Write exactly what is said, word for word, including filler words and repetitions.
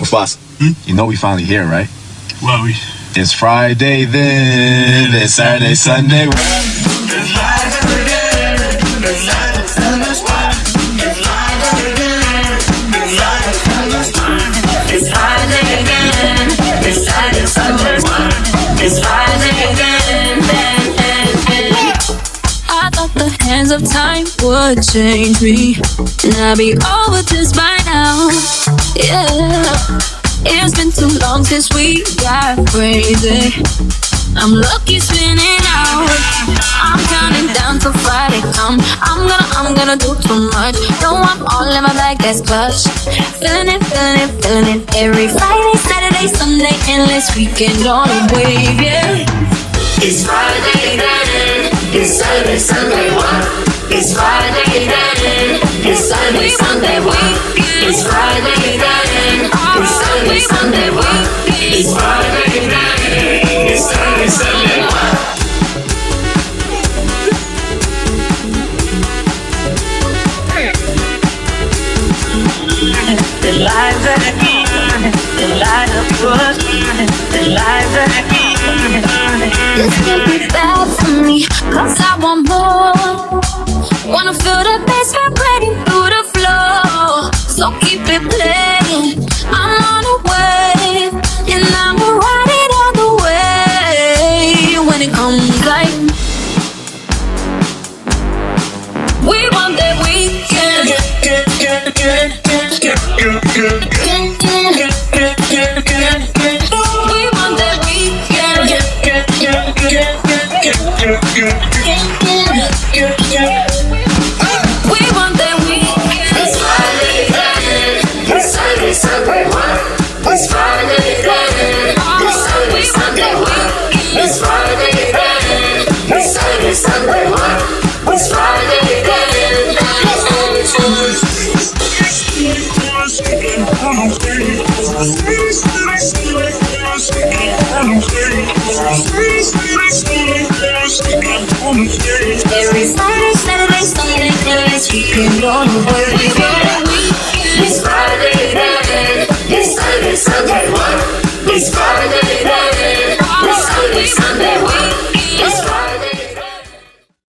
Boss, hmm? You know we finally here, right? Well, we... It's Friday then, it's Saturday, Sunday. It's Friday again, it's Saturday, Sunday. It's Friday again, it's Saturday, Sunday. It's Friday again, it's Saturday, Sunday. It's Friday again, I thought the hands of time would change me, and I'd be over this by now. Yeah. It's been too long since we got crazy. I'm lucky spinning out. I'm counting down till Friday come. I'm gonna, I'm gonna do too much. No, I'm all in my bag, that's clutch. Feeling it, feeling it, feeling it. Every Friday, Saturday, Sunday, endless weekend on a wave, yeah. It's Friday again. It's Saturday, Sunday, what? It's Friday again. It's Saturday, Sunday, what? It's Friday again. It's Saturday, Sunday, what? It's Friday again. It's Saturday, Sunday, what? The lives that I keep, the light of trust, the lives that I keep. This can't be bad for me, cause I want more. Wanna feel the bass vibrating through the floor. So keep it playing, I'm on a wave, and I'ma ride it all the way. When it comes like, we want that weekend. We want that weekend. We want that weekend. It's Friday again. It's Saturday, Sunday, what? It's Friday again. It's Saturday, Sunday, what? It's Friday again. It's Saturday, Sunday, what? It's Friday again. Every Friday, Saturday, Sunday, endless weekend on the way.